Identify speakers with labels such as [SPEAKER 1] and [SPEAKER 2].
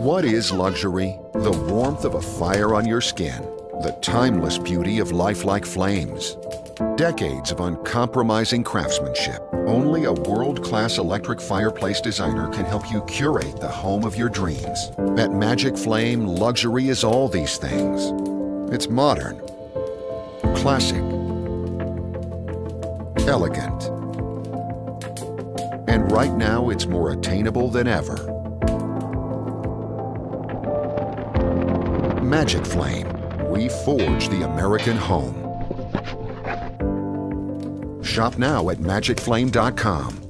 [SPEAKER 1] What is luxury? The warmth of a fire on your skin, the timeless beauty of lifelike flames. Decades of uncompromising craftsmanship. Only a world-class electric fireplace designer can help you curate the home of your dreams. At MagikFlame, luxury is all these things. It's modern, classic, elegant, and right now it's more attainable than ever. MagikFlame, we forge the American home. Shop now at MagikFlame.com.